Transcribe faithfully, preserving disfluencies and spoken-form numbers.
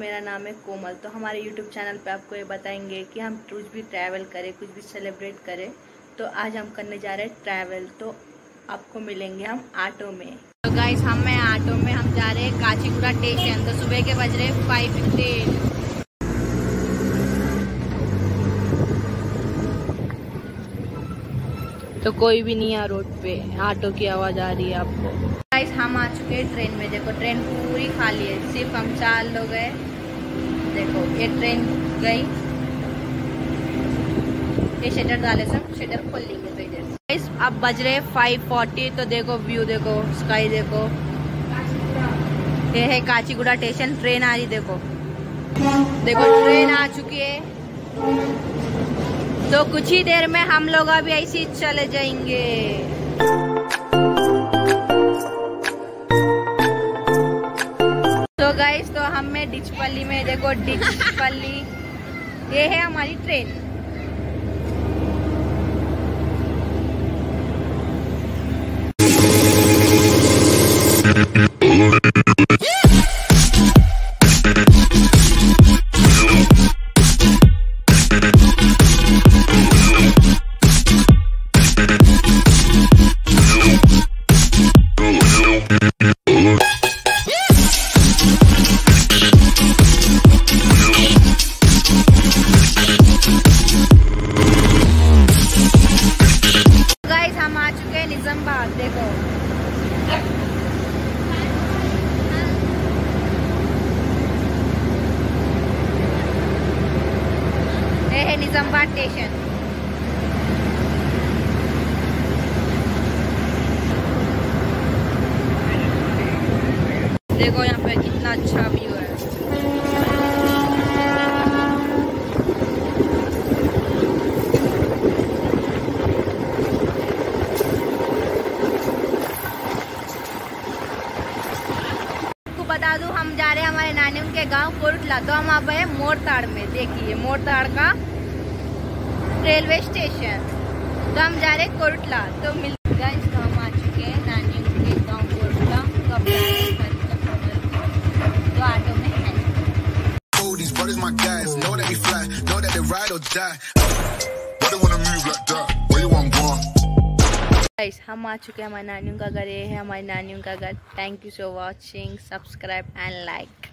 मेरा नाम है कोमल। तो हमारे यूट्यूब चैनल पे आपको ये बताएंगे कि हम कुछ भी ट्रैवल करें, कुछ भी सेलिब्रेट करें। तो आज हम करने जा रहे हैं ट्रैवल। तो आपको मिलेंगे हम ऑटो में। तो गाइस हम हैं ऑटो में, हम जा रहे हैं काचीगुड़ा स्टेशन। तो सुबह के बज रहे फाइव फिफ्टीन। तो कोई भी नहीं है रोड पे, ऑटो की आवाज आ रही है आपको। गाइस हम आ चुके हैं ट्रेन में। देखो ट्रेन पूरी खाली है, सिर्फ हम चार लोग हैं। देखो ये ट्रेन गई, ये शटर डाले सब, शटर खोल लेंगे तो इधर। गाइस अब बज रहे फाइव फोर्टी। तो देखो व्यू देखो, स्काई देखो, ये है काचीगुड़ा स्टेशन। ट्रेन आ रही देखो, देखो ट्रेन आ चुकी है। तो कुछ ही देर में हम लोग अभी ऐसे ही चले जाएंगे। तो गाइस तो हमें डिचपल्ली में, देखो डिचपल्ली, ये है हमारी ट्रेन। हम आ चुके हैं निजामबाद। देखो ये है निजामबाद स्टेशन। देखो यहाँ पे कितना अच्छा व्यू है। बता दूं हम जा रहे हैं हमारे नानियों के गांव कोरुटला। तो हम अब है मोरताड़ में। देखिए मोरताड़ का रेलवे स्टेशन। तो हम जा रहे हैं कोरुटला। तो मिल गाइस तो हम आ चुके हैं नानियों के गांव कोरुटला। तो अब तो ऑटो में है। गाइस हम आ चुके हैं हमारे नानियों का घर। ये है हमारी नानियों का घर। Thank you so watching, subscribe and like.